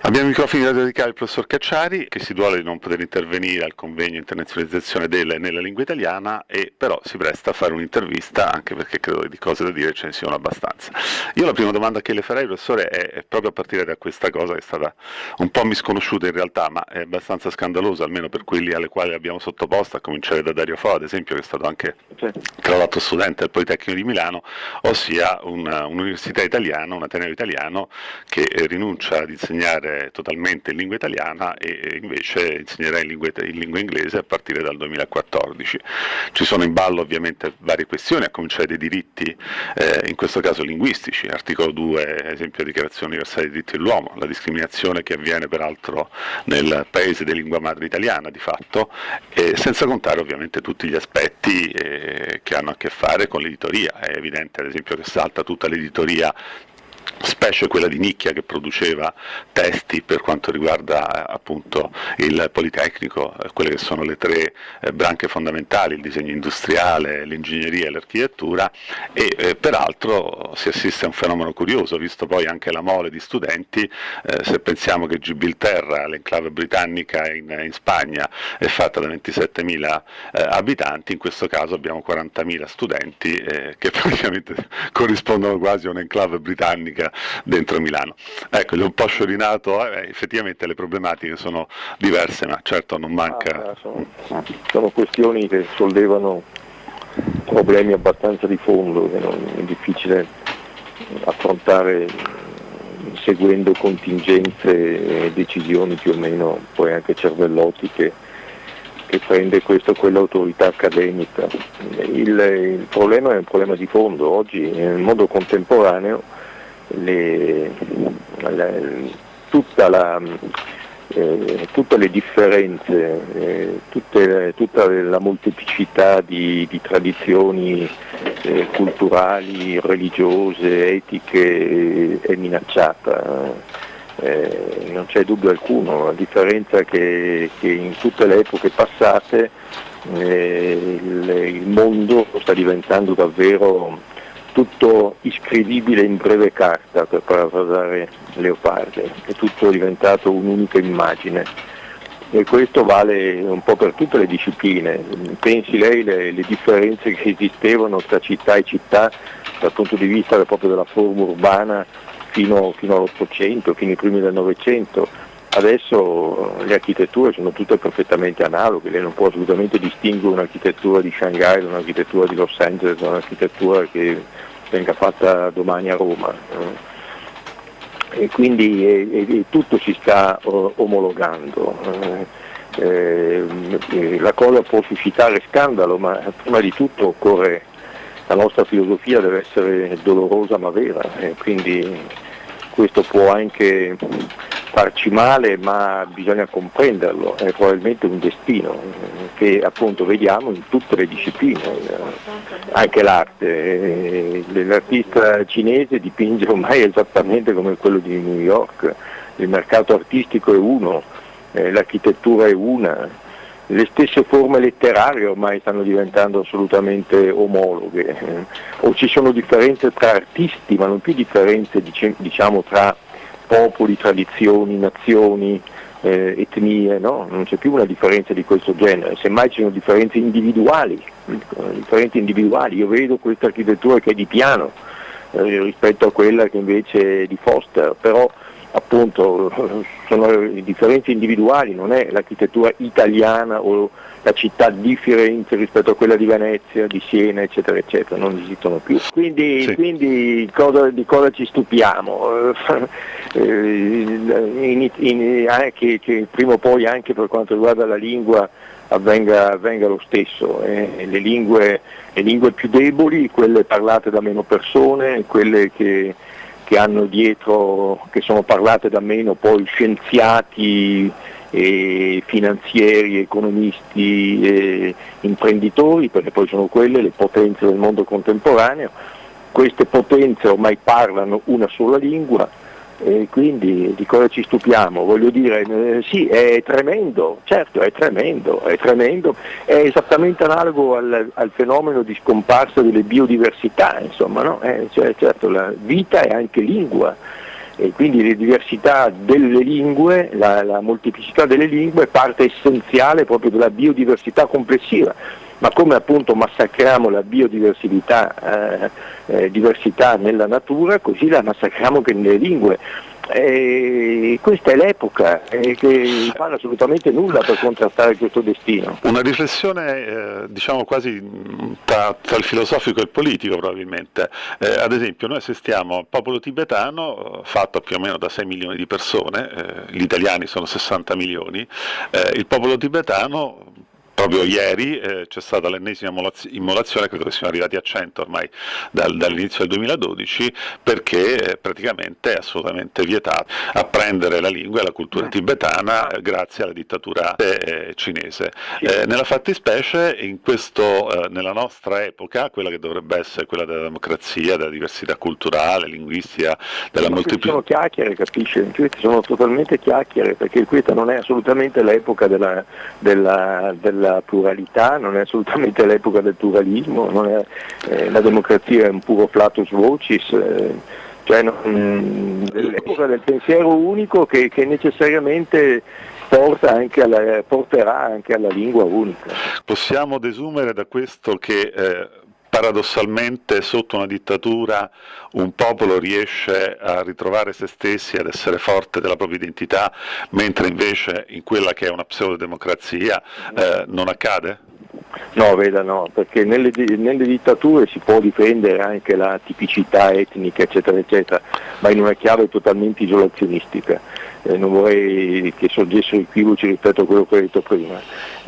Abbiamo i microfoni da dedicare al professor Cacciari, che si duole di non poter intervenire al convegno internazionalizzazione nella lingua italiana, e però si presta a fare un'intervista, anche perché credo che di cose da dire ce ne siano abbastanza. Io la prima domanda che le farei, professore, è proprio a partire da questa cosa che è stata un po' misconosciuta in realtà, ma è abbastanza scandalosa, almeno per quelli alle quali l'abbiamo sottoposta, a cominciare da Dario Fo, ad esempio, che è stato anche tra l'altro studente del Politecnico di Milano, ossia un'università italiana, un ateneo italiano che rinuncia ad insegnare totalmente in lingua italiana e invece insegnerà in lingua inglese a partire dal 2014. Ci sono in ballo ovviamente varie questioni, a cominciare dai diritti, in questo caso linguistici, articolo 2, esempio Dichiarazione universale dei diritti dell'uomo, la discriminazione che avviene peraltro nel paese di lingua madre italiana di fatto, senza contare ovviamente tutti gli aspetti che hanno a che fare con l'editoria. È evidente ad esempio che salta tutta l'editoria, specie quella di nicchia che produceva testi per quanto riguarda appunto il Politecnico, quelle che sono le tre branche fondamentali, il disegno industriale, l'ingegneria e l'architettura, e peraltro si assiste a un fenomeno curioso, visto poi anche la mole di studenti. Se pensiamo che Gibilterra, l'enclave britannica in Spagna, è fatta da 27.000 abitanti, in questo caso abbiamo 40.000 studenti che praticamente corrispondono quasi a un'enclave britannica dentro Milano. Ecco, gli ho un po' sciorinato, effettivamente le problematiche sono diverse, ma certo non manca. Sono questioni che sollevano problemi abbastanza di fondo, che non è difficile affrontare seguendo contingenze e decisioni più o meno poi anche cervellotiche che prende questa o quell'autorità accademica. Il problema è un problema di fondo. Oggi nel mondo contemporaneo tutte le differenze, tutta la molteplicità di tradizioni culturali, religiose, etiche è minacciata. Non c'è dubbio alcuno, a differenza che in tutte le epoche passate il mondo sta diventando davvero tutto iscrivibile in breve carta, per parafrasare Leopardi, è tutto diventato un'unica immagine, e questo vale un po' per tutte le discipline. Pensi lei le differenze che esistevano tra città e città dal punto di vista proprio della forma urbana fino all'Ottocento, fino ai primi del Novecento. Adesso le architetture sono tutte perfettamente analoghe, lei non può assolutamente distinguere un'architettura di Shanghai da un'architettura di Los Angeles, da un'architettura che venga fatta domani a Roma. E quindi tutto si sta omologando. La cosa può suscitare scandalo, ma prima di tutto occorre, la nostra filosofia deve essere dolorosa ma vera, quindi questo può anche farci male, ma bisogna comprenderlo, è probabilmente un destino che appunto vediamo in tutte le discipline, anche l'arte. L'artista cinese dipinge ormai esattamente come quello di New York, il mercato artistico è uno, l'architettura è una, le stesse forme letterarie ormai stanno diventando assolutamente omologhe, o ci sono differenze tra artisti, ma non più differenze diciamo tra popoli, tradizioni, nazioni, etnie, no? Non c'è più una differenza di questo genere, semmai ci sono differenze individuali. Io vedo questa architettura che è di Piano rispetto a quella che invece è di Foster, però appunto sono differenze individuali, non è l'architettura italiana o la città di Firenze rispetto a quella di Venezia, di Siena, eccetera, eccetera, non esistono più. Quindi, sì. Quindi di cosa ci stupiamo? Che prima o poi anche per quanto riguarda la lingua avvenga lo stesso. Le lingue più deboli, quelle parlate da meno persone, quelle che hanno dietro, che sono parlate da meno poi scienziati, finanzieri, economisti, imprenditori, perché poi sono quelle le potenze del mondo contemporaneo. Queste potenze ormai parlano una sola lingua, e quindi di cosa ci stupiamo? Voglio dire, sì, è tremendo, certo, è tremendo, è esattamente analogo al fenomeno di scomparsa delle biodiversità, insomma, no? Certo, la vita è anche lingua, E quindi le diversità delle lingue, la molteplicità delle lingue è parte essenziale proprio della biodiversità complessiva. Ma come appunto massacriamo la biodiversità diversità nella natura, così la massacriamo anche nelle lingue. Questa è l'epoca che non fanno assolutamente nulla per contrastare questo destino. Una riflessione diciamo quasi tra il filosofico e il politico probabilmente. Ad esempio noi assistiamo al popolo tibetano fatto più o meno da 6 milioni di persone, gli italiani sono 60 milioni, il popolo tibetano proprio ieri c'è stata l'ennesima immolazione, credo che siano arrivati a 100 ormai dall'inizio del 2012, perché praticamente è assolutamente vietato apprendere la lingua e la cultura tibetana grazie alla dittatura cinese. Nella fattispecie, nella nostra epoca, quella che dovrebbe essere quella della democrazia, della diversità culturale, linguistica, della molteplicità. Sono chiacchiere, capisci? Queste sono totalmente chiacchiere, perché questa non è assolutamente l'epoca della pluralità, non è assolutamente l'epoca del pluralismo, non è, la democrazia è un puro flatus vocis, cioè l'epoca del pensiero unico che necessariamente porterà anche alla lingua unica. Possiamo desumere da questo che paradossalmente sotto una dittatura un popolo riesce a ritrovare se stessi, ad essere forte della propria identità, mentre invece in quella che è una pseudodemocrazia non accade? No, veda, no, perché nelle dittature si può difendere anche la tipicità etnica, eccetera, eccetera, ma in una chiave totalmente isolazionistica. Non vorrei che sorgessero equivoci rispetto a quello che ho detto prima.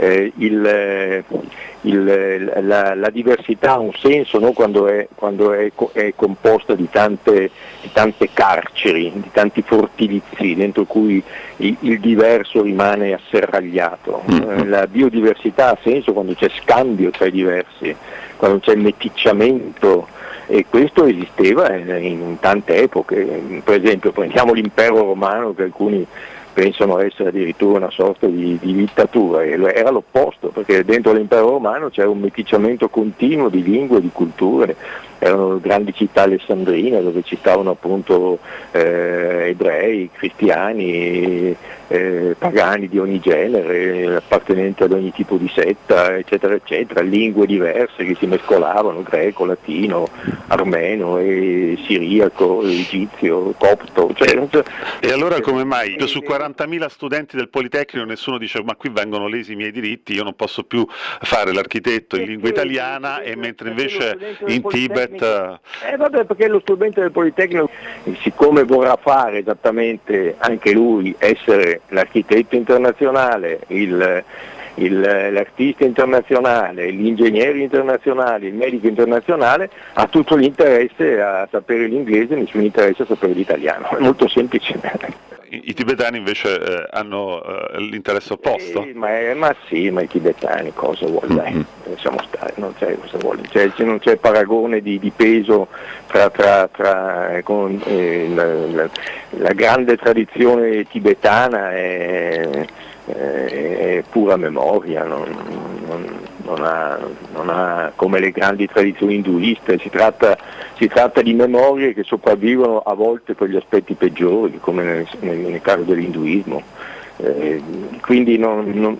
La diversità ha un senso, no? quando è composta di tante carceri, di tanti fortilizi dentro cui il diverso rimane asserragliato. La biodiversità ha senso quando c'è scambio tra i diversi, quando c'è meticciamento, e questo esisteva in tante epoche. Per esempio prendiamo l'impero romano, che alcuni pensano essere addirittura una sorta di dittatura, era l'opposto, perché dentro l'impero romano c'era un meticciamento continuo di lingue e di culture. Erano grandi città alessandrine dove citavano appunto ebrei, cristiani, pagani di ogni genere, appartenenti ad ogni tipo di setta, eccetera, eccetera, lingue diverse che si mescolavano, greco, latino, armeno, siriaco, egizio, copto. E allora come mai su 40.000 studenti del Politecnico nessuno dice ma qui vengono lesi i miei diritti, io non posso più fare l'architetto in lingua italiana, e mentre invece in Tibet... Vabbè, perché lo studente del Politecnico, siccome vorrà fare esattamente anche lui, essere l'architetto internazionale, l'artista internazionale, l'ingegnere internazionale, il medico internazionale, ha tutto l'interesse a sapere l'inglese, nessun interesse a sapere l'italiano, è molto semplice. I tibetani invece hanno l'interesse opposto? Ma sì, ma i tibetani cosa vuole? Dai, lasciamo stare, non c'è cosa vuole, non c'è paragone di peso con la grande tradizione tibetana è pura memoria, non ha come le grandi tradizioni induiste, si tratta di memorie che sopravvivono a volte per gli aspetti peggiori, come nel caso dell'induismo. Quindi non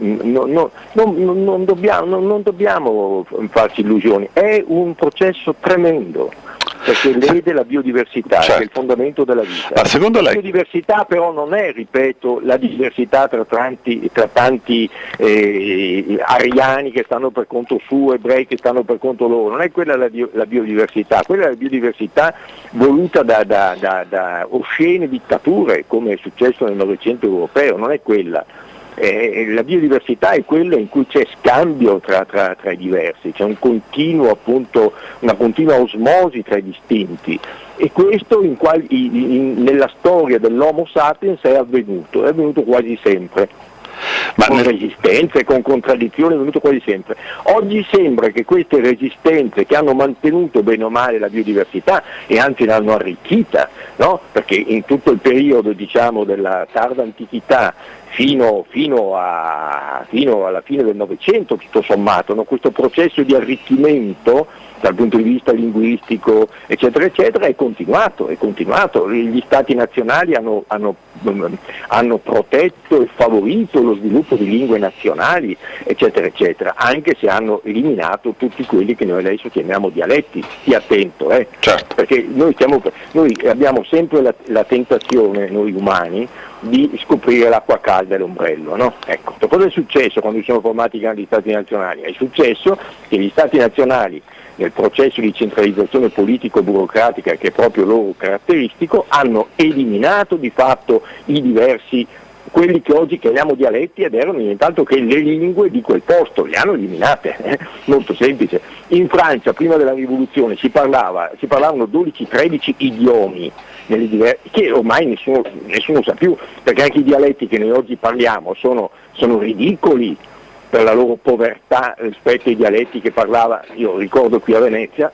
dobbiamo farci illusioni, è un processo tremendo, perché lede la biodiversità, certo, che è il fondamento della vita. Ma secondo lei... La biodiversità però non è, ripeto, la diversità tra tanti ariani che stanno per conto suo, ebrei che stanno per conto loro, non è quella la biodiversità, quella è la biodiversità voluta da oscene dittature, come è successo nel Novecento europeo, non è quella. La biodiversità è quella in cui c'è scambio tra i diversi, c'è una continua osmosi tra i distinti, e questo nella storia dell'Homo sapiens è avvenuto quasi sempre. Con resistenze, con contraddizioni, è venuto quasi sempre. Oggi sembra che queste resistenze, che hanno mantenuto bene o male la biodiversità e anzi l'hanno arricchita, no? Perché in tutto il periodo, diciamo, della tarda antichità fino alla fine del Novecento, tutto sommato, no? Questo processo di arricchimento dal punto di vista linguistico, eccetera, eccetera, è continuato. Gli Stati nazionali hanno protetto e favorito lo sviluppo di lingue nazionali, eccetera, eccetera, anche se hanno eliminato tutti quelli che noi adesso chiamiamo dialetti. Stia attento, Certo. perché noi abbiamo sempre la tentazione, noi umani, di scoprire l'acqua calda e l'ombrello, no? Ecco, cosa è successo quando si sono formati i grandi Stati nazionali? È successo che gli Stati nazionali, nel processo di centralizzazione politico-burocratica che è proprio loro caratteristico, hanno eliminato di fatto quelli che oggi chiamiamo dialetti ed erano nient'altro che le lingue di quel posto, le hanno eliminate, molto semplice. In Francia, prima della rivoluzione, si parlavano 12-13 idiomi, che ormai nessuno sa più, perché anche i dialetti che noi oggi parliamo sono ridicoli per la loro povertà rispetto ai dialetti che parlava, io ricordo qui a Venezia,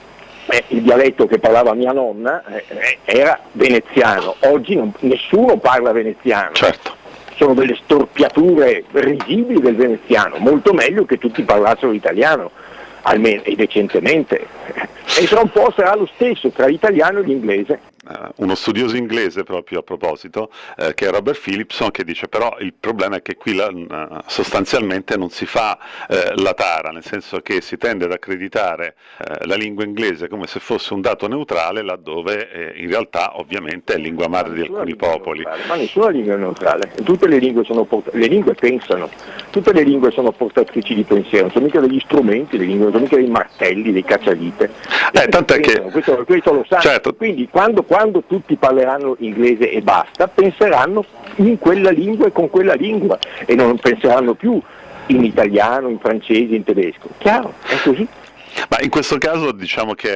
il dialetto che parlava mia nonna era veneziano, oggi nessuno parla veneziano. Certo. Sono delle storpiature risibili del veneziano, molto meglio che tutti parlassero italiano, almeno e decentemente. E tra un po' sarà lo stesso tra l'italiano e l'inglese. Uno studioso inglese proprio a proposito, che è Robert Phillipson, che dice però il problema è che qui sostanzialmente non si fa la tara, nel senso che si tende ad accreditare la lingua inglese come se fosse un dato neutrale, laddove in realtà ovviamente è lingua madre di alcuni popoli. Ma nessuna lingua è neutrale, tutte le lingue le lingue pensano, tutte le lingue sono portatrici di pensiero, non sono mica degli strumenti, le lingue non sono mica dei martelli, dei cacciavite. Tant'è che questo lo sanno. Certo. Quindi quando tutti parleranno inglese e basta, penseranno in quella lingua e con quella lingua e non penseranno più in italiano, in francese, in tedesco. Chiaro, è così. Ma in questo caso diciamo che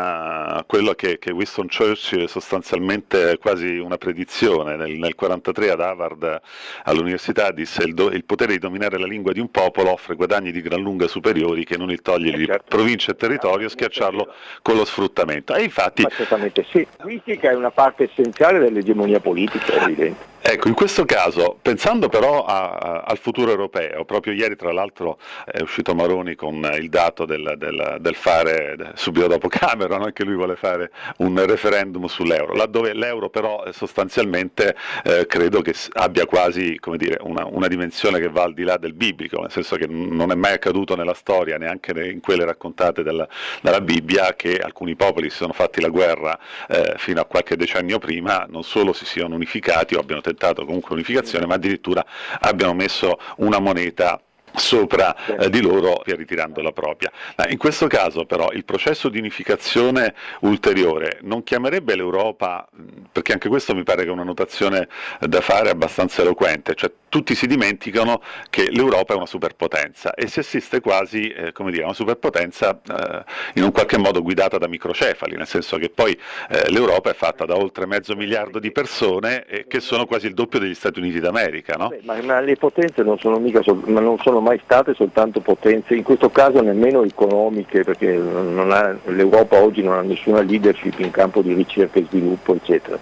è quello che Winston Churchill sostanzialmente quasi una predizione nel 1943 ad Harvard all'università disse il potere di dominare la lingua di un popolo offre guadagni di gran lunga superiori che non il togliergli provincia e territorio, schiacciarlo con lo sfruttamento. E infatti, ma certamente sì, la linguistica è una parte essenziale dell'egemonia politica, è evidente. Ecco, in questo caso, pensando però al futuro europeo, proprio ieri tra l'altro è uscito Maroni con il dato del fare, subito dopo Cameron, anche lui vuole fare un referendum sull'euro, laddove l'euro però sostanzialmente credo che abbia quasi, come dire, una dimensione che va al di là del biblico, nel senso che non è mai accaduto nella storia, neanche in quelle raccontate dalla Bibbia, che alcuni popoli si sono fatti la guerra fino a qualche decennio prima, non solo si siano unificati o abbiano tentato comunque unificazione, ma addirittura abbiano messo una moneta sopra di loro, ritirando la propria. In questo caso però il processo di unificazione ulteriore non chiamerebbe l'Europa, perché anche questo mi pare che è una notazione da fare abbastanza eloquente, cioè tutti si dimenticano che l'Europa è una superpotenza e si assiste quasi come dire, a una superpotenza in un qualche modo guidata da microcefali, nel senso che poi l'Europa è fatta da oltre 500 milioni di persone che sono quasi il doppio degli Stati Uniti d'America, no? Ma le potenze non sono mica non sono mai state soltanto potenze, in questo caso nemmeno economiche, perché l'Europa oggi non ha nessuna leadership in campo di ricerca e sviluppo, eccetera.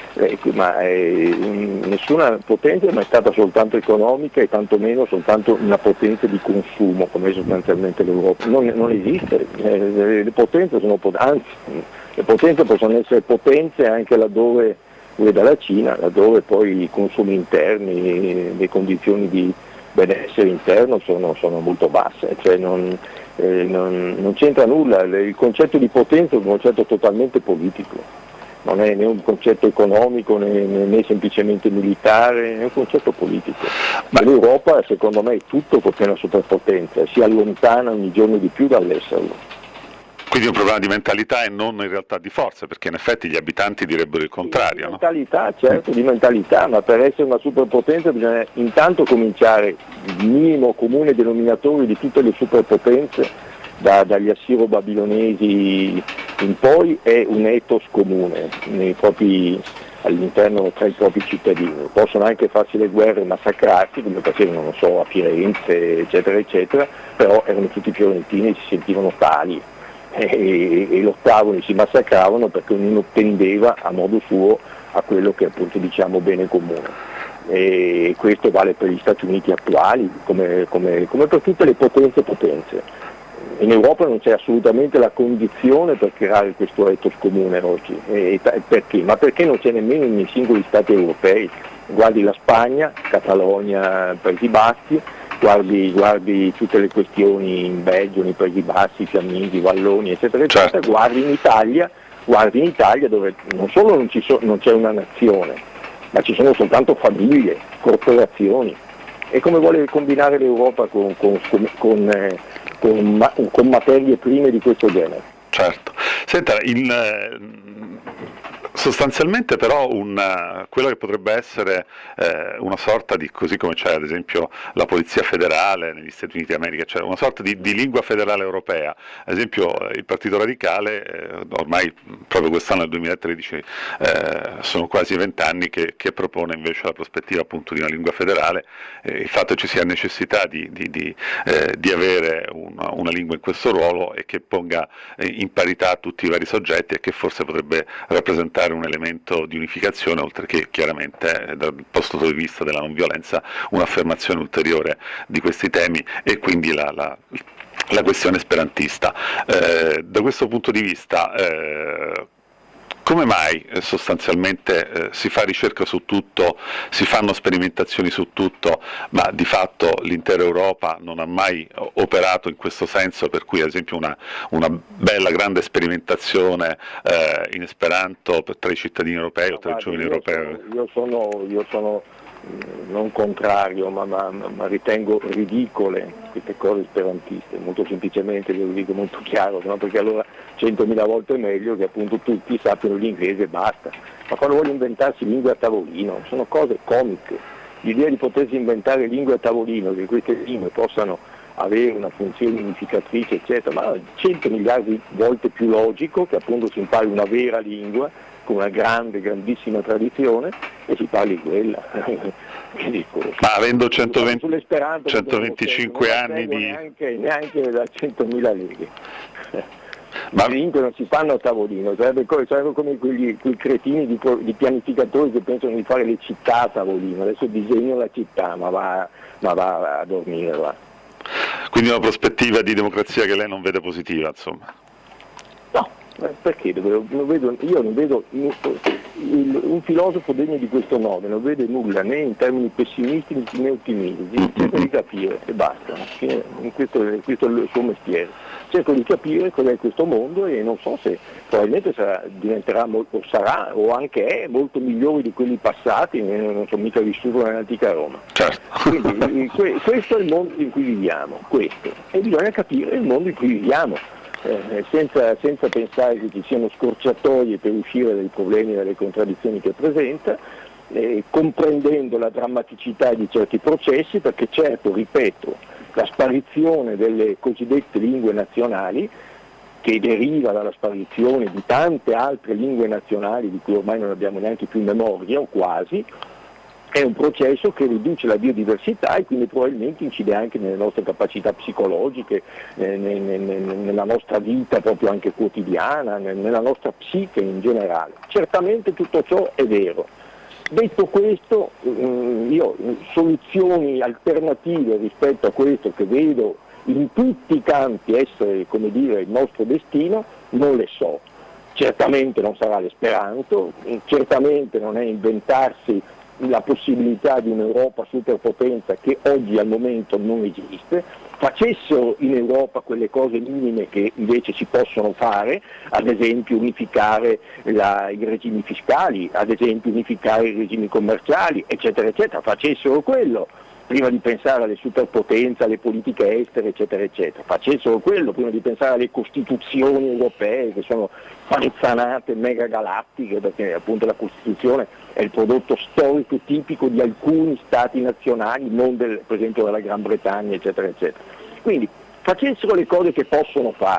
Nessuna potenza è mai stata soltanto economica e tantomeno soltanto una potenza di consumo, come è sostanzialmente l'Europa. Non esiste, le potenze anzi, le potenze possono essere potenze anche laddove, veda la Cina, laddove poi i consumi interni, le condizioni di benessere interno sono molto basse, cioè non c'entra nulla, il concetto di potenza è un concetto totalmente politico. Non è né un concetto economico né semplicemente militare, è un concetto politico. Ma l'Europa secondo me è tutto perché è una superpotenza, si allontana ogni giorno di più dall'esserlo. Quindi è un problema di mentalità e non in realtà di forza, perché in effetti gli abitanti direbbero il contrario. Di mentalità, certo, di mentalità, ma per essere una superpotenza bisogna intanto cominciare il minimo comune denominatore di tutte le superpotenze, dagli assiro-babilonesi in poi, è un ethos comune all'interno tra i propri cittadini. Possono anche farsi le guerre e massacrarsi, come facevano, non so, a Firenze, eccetera, eccetera, però erano tutti fiorentini e si sentivano tali. E lottavano e si massacravano perché ognuno tendeva a modo suo a quello che appunto diciamo bene comune. e questo vale per gli Stati Uniti attuali come per tutte le potenze. In Europa non c'è assolutamente la condizione per creare questo ethos comune oggi. Perché? Ma perché non c'è nemmeno nei singoli Stati europei. Guardi la Spagna, Catalogna, Paesi Bassi, guardi tutte le questioni in Belgio, nei Paesi Bassi, Fiamminghi, Valloni, eccetera, eccetera. Certo. Guardi in Italia dove non solo non c'è una nazione, ma ci sono soltanto famiglie, corporazioni. E come vuole combinare l'Europa con materie prime di questo genere? Certo. Senta, sostanzialmente però quello che potrebbe essere una sorta di, così come c'è ad esempio la Polizia Federale negli Stati Uniti d'America, cioè una sorta di lingua federale europea. Ad esempio il Partito Radicale, ormai proprio quest'anno nel 2013, sono quasi 20 anni che propone invece la prospettiva appunto di una lingua federale, il fatto che ci sia necessità di avere una lingua in questo ruolo e che ponga in parità tutti i vari soggetti e che forse potrebbe rappresentare un elemento di unificazione, oltre che chiaramente dal punto di vista della non violenza un'affermazione ulteriore di questi temi e quindi la questione esperantista. Da questo punto di vista come mai sostanzialmente si fa ricerca su tutto, si fanno sperimentazioni su tutto, ma di fatto l'intera Europa non ha mai operato in questo senso, per cui ad esempio una bella grande sperimentazione in Esperanto tra i cittadini europei o tra i giovani europei? Io sono non contrario, ma ritengo ridicole queste cose esperantiste, molto semplicemente, ve lo dico molto chiaro, no? Perché allora 100.000 volte è meglio che appunto tutti sappiano l'inglese e basta. Ma quando vogliono inventarsi lingue a tavolino, sono cose comiche. L'idea di potersi inventare lingue a tavolino, che queste lingue possano avere una funzione unificatrice, eccetera, ma 100 miliardi di volte più logico che appunto si impari una vera lingua con una grandissima tradizione e si parli quella. Che dico? Ma avendo 125 anni di... Neanche da 100.000 leghe. Ma... Le lingue non si fanno a tavolino, sarebbe come quei cretini di pianificatori che pensano di fare le città a tavolino, adesso disegno la città, ma va a dormire là. Quindi una prospettiva di democrazia che lei non vede positiva, insomma. No, perché? Io non vedo un filosofo degno di questo nome, non vede nulla né in termini pessimistici né ottimistici, cerco di capire e basta, questo è il suo mestiere, cerco di capire cos'è questo mondo e non so se probabilmente diventerà molto, sarà o anche è molto migliore di quelli passati, non sono mica vissuto nell'antica Roma. Certo. Quindi questo è il mondo in cui viviamo, questo, e bisogna capire il mondo in cui viviamo. Senza pensare che ci siano scorciatoie per uscire dai problemi e dalle contraddizioni che presenta, comprendendo la drammaticità di certi processi, perché certo, ripeto, la sparizione delle cosiddette lingue nazionali, che deriva dalla sparizione di tante altre lingue nazionali di cui ormai non abbiamo neanche più memoria o quasi, è un processo che riduce la biodiversità e quindi probabilmente incide anche nelle nostre capacità psicologiche, nella nostra vita proprio anche quotidiana, nella nostra psiche in generale. Certamente tutto ciò è vero. Detto questo, io soluzioni alternative rispetto a questo che vedo in tutti i campi essere, come dire, il nostro destino, non le so. Certamente non sarà l'esperanto, certamente non è inventarsi la possibilità di un'Europa superpotenza che oggi al momento non esiste, facessero in Europa quelle cose minime che invece si possono fare, ad esempio unificare i regimi fiscali, ad esempio unificare i regimi commerciali, eccetera, eccetera, facessero quello prima di pensare alle superpotenze, alle politiche estere, eccetera, eccetera, facessero quello prima di pensare alle costituzioni europee che sono panzanate megagalattiche, perché appunto la Costituzione è il prodotto storico tipico di alcuni stati nazionali, non per esempio della Gran Bretagna, eccetera, eccetera. Quindi facessero le cose che possono fare,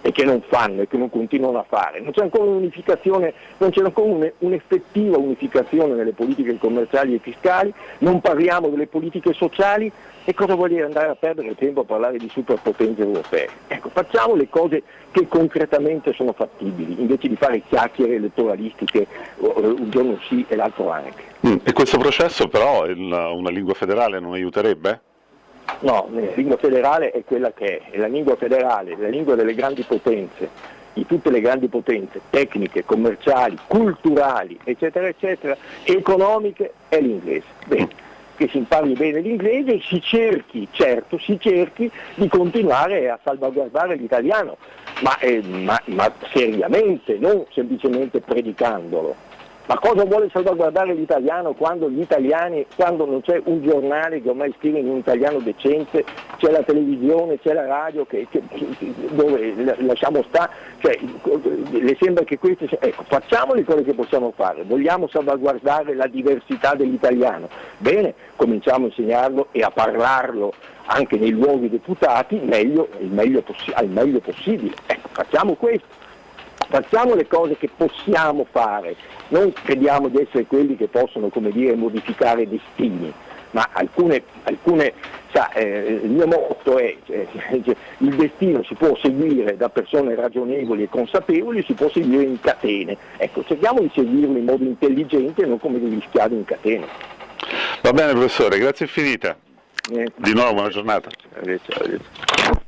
e che non fanno e che non continuano a fare. Non c'è ancora un'unificazione, non c'è ancora un'effettiva unificazione nelle politiche commerciali e fiscali, non parliamo delle politiche sociali, e cosa vuol dire andare a perdere il tempo a parlare di superpotenze europee? Ecco, facciamo le cose che concretamente sono fattibili, invece di fare chiacchiere elettoralistiche un giorno sì e l'altro anche. E questo processo però una lingua federale non aiuterebbe? No, la lingua federale è quella che è la lingua federale, la lingua delle grandi potenze, di tutte le grandi potenze, tecniche, commerciali, culturali, eccetera, eccetera, economiche, è l'inglese. Bene, che si impari bene l'inglese e si cerchi di continuare a salvaguardare l'italiano, ma seriamente, non semplicemente predicandolo. Ma cosa vuole salvaguardare l'italiano quando non c'è un giornale che ormai scrive in un italiano decente, c'è la televisione, c'è la radio dove lasciamo stare, cioè, le sembra che queste, ecco, facciamo le cose che possiamo fare, vogliamo salvaguardare la diversità dell'italiano, bene, cominciamo a insegnarlo e a parlarlo anche nei luoghi deputati al meglio possibile, ecco, facciamo questo. Facciamo le cose che possiamo fare, non crediamo di essere quelli che possono, come dire, modificare destini, ma alcune il mio motto è il destino si può seguire da persone ragionevoli e consapevoli, si può seguire in catene. Ecco, cerchiamo di seguirlo in modo intelligente e non come degli schiavi in catene. Va bene professore, grazie infinite. Di nuovo buona giornata.